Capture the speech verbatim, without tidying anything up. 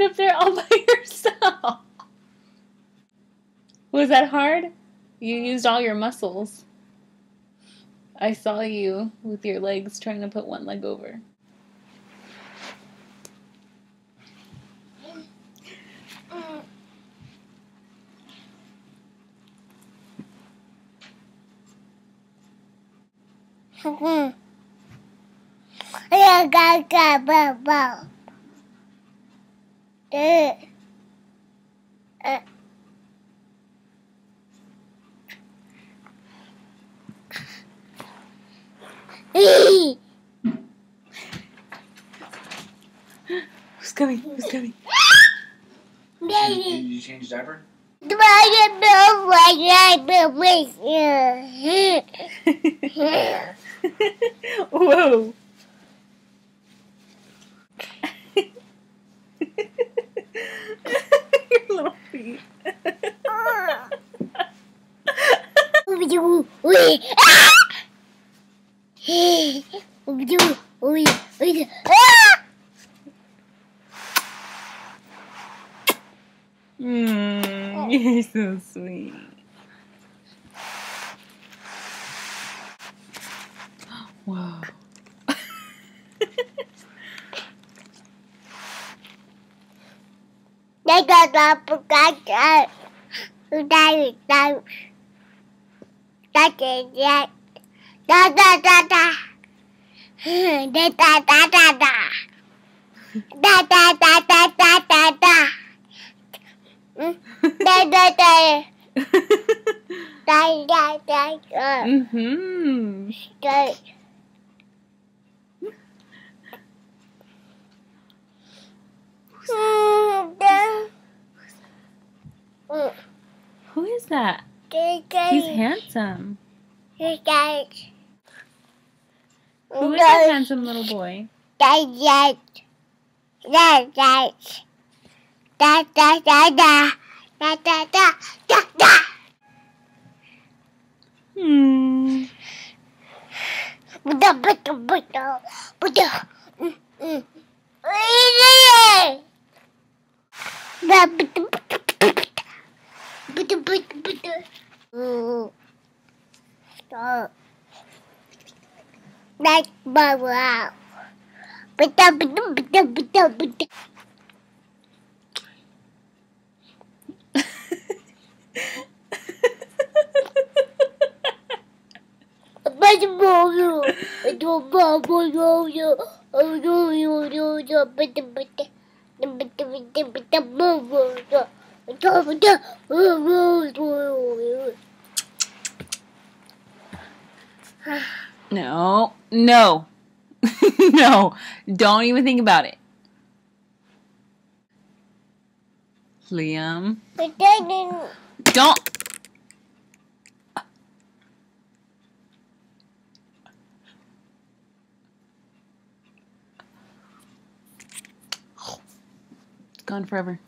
up there all by yourself. Was that hard? You used all your muscles. I saw you with your legs trying to put one leg over. Who's coming? Who's coming? Did you, did you change diaper? Whoa. Your little feet. Mm, you're so sweet. Whoa. Mm-hmm. Who is that? He's handsome. Who is that handsome little boy? Hmm. No, no, no, don't even think about it. Liam. Don't. It's gone forever.